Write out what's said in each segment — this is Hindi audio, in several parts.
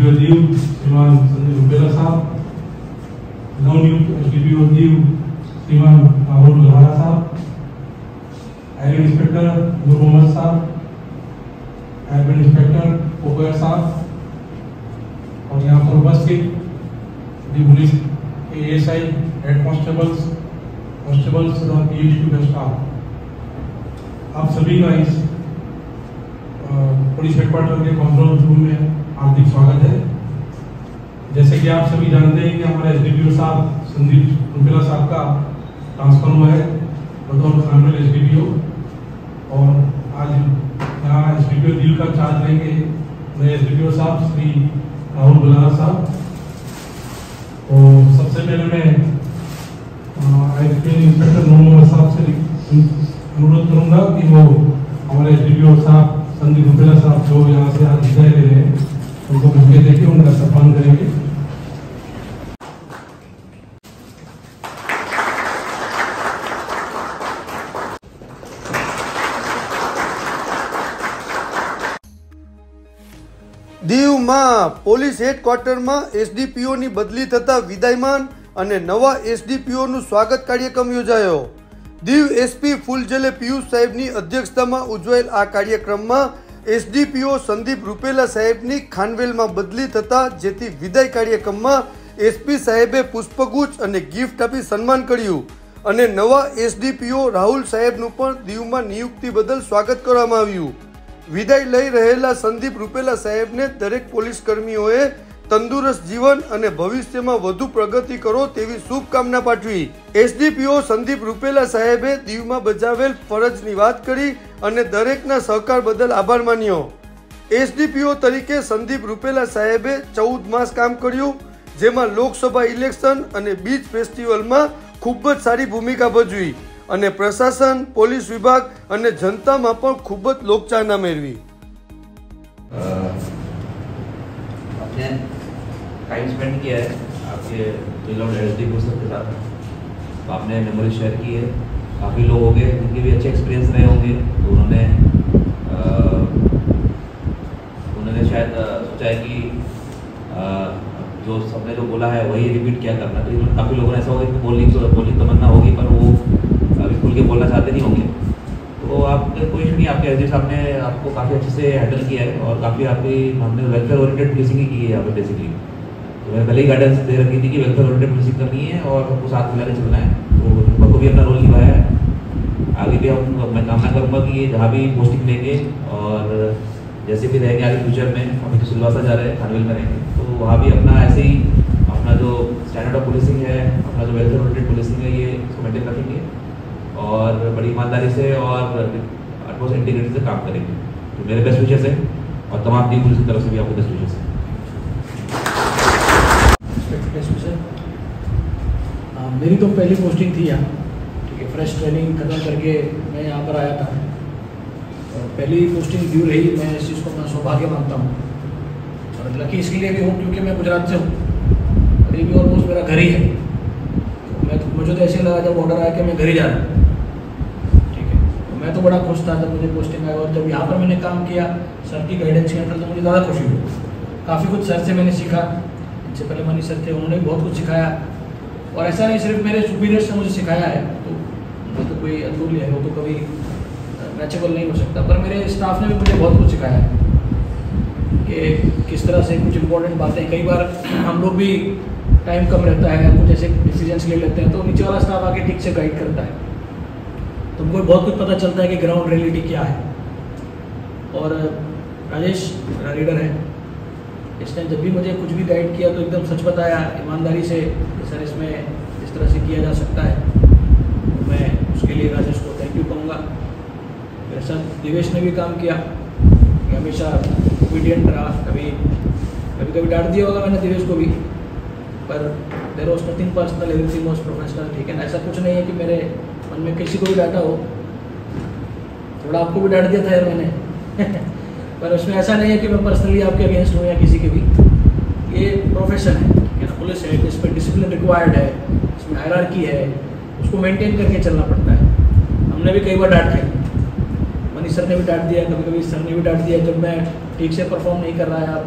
एसडीपीओ दीव श्रीमान संदीप रुपेला साहब, नवनियुक्त एसडीपीओ दीव श्रीमान राहुल लोहारा साहब, एडमिन इंस्पेक्टर नूर मोहम्मद साहब, एडमिन इंस्पेक्टर पोकर साहब और यहाँ पर उपस्थित पुलिस के एएसआई, हेड कांस्टेबल्स और पीएचक्यू का स्टाफ, आप सभी का इस पुलिस हेडक्वार्टर के कॉन्फ्रेंस रूम में हार्दिक स्वागत है। जैसे कि आप सभी जानते हैं कि हमारे एसडीपीओ साहब संदीप रुपेला साहब का ट्रांसफर हुआ है बतौर फैमिली एसडीपीओ, और आज यहाँ एसडीपीओ दीव का चार्ज लेंगे नए एसडीपीओ साहब श्री राहुल लोहारा साहब। तो सबसे पहले मैं एडमिन इंस्पेक्टर नूर मोहम्मद साहब से अनुरोध करूंगा कि वो हमारे एसडीपीओ साहब संदीप रुपेला साहब जो यहाँ से आज विदाई ले रहे हैं उनको मौके देके उनका सम्मान करेंगे। દીવમાં પોલીસ હેડક્વાર્ટરમાં એસડીપીઓની બદલી થતા વિદાયમાન અને નવા એસડીપીઓનું સ્વાગત કાર્યક્રમ યોજાયો। દીવ એસપી ફૂલજલે પિયુષ સાહેબની અધ્યક્ષતામાં ઉજવાયેલ આ કાર્યક્રમમાં એસડીપીઓ સંદીપ રૂપેલા સાહેબની ખાનવેલમાં બદલી થતા જેથી વિદાય કાર્યક્રમમાં એસપી સાહેબે પુષ્પગુચ્છ અને ગિફ્ટ આપી સન્માન કર્યું અને નવા એસડીપીઓ રાહુલ સાહેબનું પણ દીવમાં નિયુક્તિ બદલ સ્વાગત કરવામાં આવ્યું। વિદાય લઈ રહેલા સંદીપ રૂપેલા સાહેબને દરેક પોલીસ કર્મીઓએ તંદુરસ્ત જીવન અને ભવિષ્યમાં વધુ પ્રગતિ કરો તેવી શુભકામના પાઠવી। એસડીપીઓ સંદીપ રૂપેલા સાહેબે દીવમાં બજાવેલ ફરજની વાત કરી અને દરેકના સહકાર બદલ આભાર માન્યો। એસડીપીઓ તરીકે સંદીપ રૂપેલા સાહેબે 14 માસ કામ કર્યું, જેમાં લોકસભા ઇલેક્શન અને બીચ ફેસ્ટિવલમાં ખૂબ જ સારી ભૂમિકા ભજવી અને પ્રશાસન, પોલીસ વિભાગ અને જનતામાં પણ ખૂબ જ લોકચાહના મેળવી। आपने टाइम स्पेंड किया है आपके रिलोड एसडीपीओ के साथ, तो आपने मेमोरी शेयर की है। काफ़ी लोग होंगे जिनके भी अच्छे एक्सपीरियंस रहे होंगे, तो उन्होंने शायद सोचा है कि जो सबने जो बोला है वही रिपीट क्या करना। तो काफ़ी लोगों ने ऐसा होगा कि बोलने तमन्ना होगी पर वो अभी खुल के बोलना चाहते नहीं होंगे। तो आप कोई इशू नहीं, आपके एसडी साहब ने आपको काफ़ी अच्छे से हैंडल किया है और काफ़ी आपकी हमने वेलफेयर ओरिएंटेड पुलिसिंग ही की है यहाँ पे बेसिकली। तो मैं पहले ही गाइडेंस दे रखी थी कि वेलफेयर ओरिएंटेड पुलिसिंग करनी है और सबको साथ मिलाकर चलना है। तो उनको भी अपना रोल निभाया है। आगे भी मैं कामना करूँगा कि ये जहाँ भी पोस्टिंग लेंगे और जैसे भी रहेंगे आगे फ्यूचर में, अभी तो सिलवासा जा रहे हैं, खानवेल में रहेंगे, तो वहाँ भी अपना ऐसे ही अपना जो स्टैंडर्ड ऑफ पुलिसिंग है, अपना जो वेलफेयर ओरिएंटेड पुलिसिंग है, ये इसको मेंटेन रखेंगे और बड़ी ईमानदारी से और अटमोस्ट इंटीग्रिटी से काम करेंगे। तो मेरे बेस्ट विशेस है और तमाम टीम पुलिस की तरफ से भी आपको बेस्ट विशेस है। मेरी तो पहली पोस्टिंग थी यहाँ, ठीक है, फ्रेश ट्रेनिंग खत्म करके मैं यहाँ पर आया था। पहली पोस्टिंग ड्यू रही, मैं इस चीज़ को अपना सौभाग्य मानता हूँ और लकी इसके लिए भी हूँ क्योंकि मैं गुजरात से हूँ और ये भी ऑलमोस्ट मेरा घर ही है। मुझे तो ऐसे लगा जब ऑर्डर आया कि मैं घर ही जा रहा हूँ, ठीक है, तो मैं तो बड़ा खुश था जब मुझे पोस्टिंग आया। और जब यहाँ पर मैंने काम किया सर की गाइडेंस के अंदर तो मुझे ज़्यादा खुशी हुई। काफ़ी कुछ सर से मैंने सीखा, इनसे पहले मनीष सर थे, उन्होंने बहुत कुछ सिखाया। और ऐसा नहीं सिर्फ मेरे सुपीरियर्स ने मुझे सिखाया है, तो वो तो कोई अधूरी है, वो तो कभी मैचेबल नहीं हो सकता, पर मेरे स्टाफ ने भी मुझे बहुत कुछ सिखाया है कि किस तरह से कुछ इंपॉर्टेंट बातें, कई बार हम लोग भी टाइम कम रहता है, कुछ ऐसे डिसीजंस ले लेते हैं, तो नीचे वाला स्टाफ आके ठीक से गाइड करता है, तो हमको बहुत कुछ पता चलता है कि ग्राउंड रियलिटी क्या है। और राजेश मेरा लीडर है, इसने जब भी मुझे कुछ भी गाइड किया तो एकदम सच बताया ईमानदारी से, सर इसमें इस तरह से किया जा सकता है। तो मैं उसके लिए राजेश को थैंक यू कहूँगा। मेरे साथ दिवेश ने भी काम किया, हमेशा ओबीडियंट रहा, कभी डांट दिया होगा मैंने दिवेश को भी, पर there was nothing personal, everything was professional, ठीक है ना। ऐसा कुछ नहीं है कि मेरे मन में किसी को भी डांटा हो, थोड़ा आपको भी डांट दिया था यार मैंने पर उसमें ऐसा नहीं है कि मैं पर्सनली आपके अगेंस्ट हूँ या किसी के भी। ये प्रोफेशन है, ठीक है ना, पुलिस है, इस पर डिसिप्लिन रिक्वायर्ड है, इसमें हायरार्की है, उसको मेंटेन करके चलना पड़ता है। हमने भी कई बार डांट खाई, मनीष सर ने भी डांट दिया, कभी कभी सर ने भी डांट दिया जब मैं ठीक से परफॉर्म नहीं कर रहा है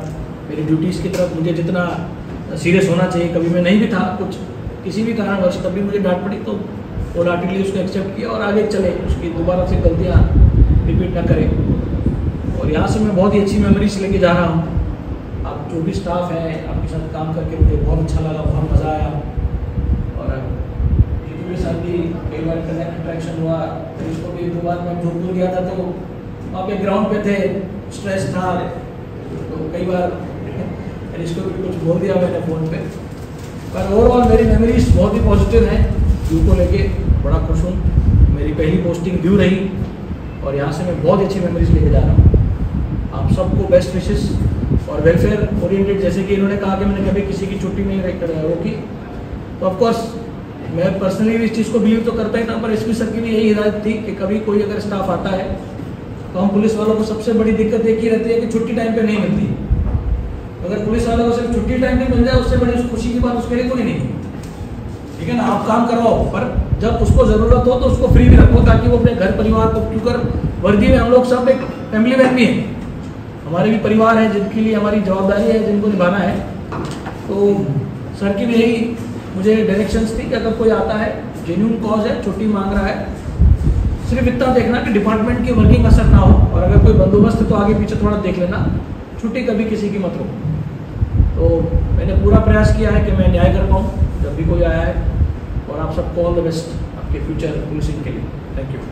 मेरी ड्यूटीज़ की तरफ मुझे जितना सीरियस होना चाहिए, कभी मैं नहीं भी था, कुछ किसी भी कारणवश कभी मुझे डांट पड़ी तो होलहार्टेडली उसको एक्सेप्ट किया और आगे चले, उसकी दोबारा से गलतियाँ रिपीट ना करें। और यहाँ से मैं बहुत ही अच्छी मेमोरीज लेके जा रहा हूँ। आप जो भी स्टाफ है, आपके साथ काम करके मुझे बहुत अच्छा लगा, बहुत मज़ा आया। और जीतू के साथ भी कई बार इंटरेक्शन हुआ। फिर इसको भी 2 बार मैं जोधपुर गया था तो वहाँ पे ग्राउंड पे थे, स्ट्रेस था, तो कई बार इसको भी कुछ बोल दिया मैंने फ़ोन पे। पर ओवरऑल मेरी मेमोरीज बहुत ही पॉजिटिव हैं। व्यू को लेके बड़ा खुश हूँ। मेरी पहली पोस्टिंग व्यू रही और यहाँ से मैं बहुत अच्छी मेमोरीज लेके जा रहा हूँ। आप सबको बेस्ट विशेस और वेलफेयर ओरिएंटेड, जैसे कि इन्होंने कहा कि मैंने कभी किसी की छुट्टी नहीं रोकी, तो ऑफकोर्स मैं पर्सनली भी इस चीज़ को बिलीव तो करता ही था, पर एसपी सर की भी यही हिदायत थी कि कभी कोई अगर स्टाफ आता है तो हम पुलिस वालों को सबसे बड़ी दिक्कत एक ही रहती है कि छुट्टी टाइम पे नहीं मिलती। अगर पुलिस वालों को सिर्फ छुट्टी टाइम पे मिल जाए, उससे बड़ी खुशी की बात उसके लिए कोई नहीं। ठीक है ना, आप काम करवाओ, पर जब उसको ज़रूरत हो तो उसको फ्री भी रखो, ताकि वो अपने घर परिवार को, क्योंकि वर्दी में हम लोग सब एक फैमिली मैन भी हैं, हमारे भी परिवार है जिनके लिए हमारी जवाबदारी है, जिनको निभाना है। तो सर की भी यही मुझे डायरेक्शंस थी कि अगर कोई आता है, जेन्युइन कॉज है, छुट्टी मांग रहा है, सिर्फ इतना देखना कि डिपार्टमेंट की वर्किंग असर ना हो, और अगर कोई बंदोबस्त है तो आगे पीछे थोड़ा देख लेना, छुट्टी कभी किसी की मत रोको। तो मैंने पूरा प्रयास किया है कि मैं न्याय कर पाऊँ जब भी कोई आया है, और आप सबको ऑल द बेस्ट आपके फ्यूचर पुलिसिंग के लिए। Thank you.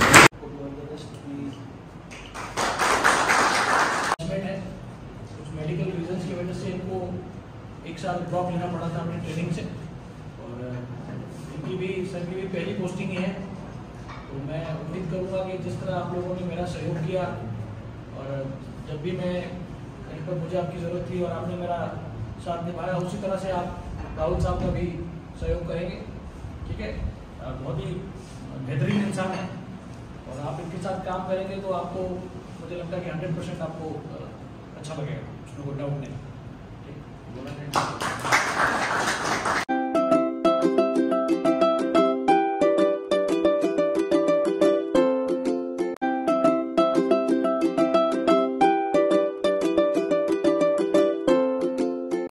कुछ मेडिकल रीजंस की वजह से इनको 1 साल ड्रॉप लेना पड़ा था अपनी ट्रेनिंग से, और इनकी भी, सर की भी पहली पोस्टिंग ही है। तो मैं उम्मीद करूँगा कि जिस तरह आप लोगों ने मेरा सहयोग किया, और जब भी मैं कहीं पर मुझे आपकी ज़रूरत थी और आपने मेरा साथ निभाया, उसी तरह से आप राहुल साहब का भी सहयोग करेंगे। ठीक है, बहुत ही बेहतरीन इंसान है, और आप इनके साथ काम करेंगे तो आपको, मुझे लगता है कि 100% आपको अच्छा लगेगा, उसमें कोई डाउट नहीं। ठीक, बोला नहीं।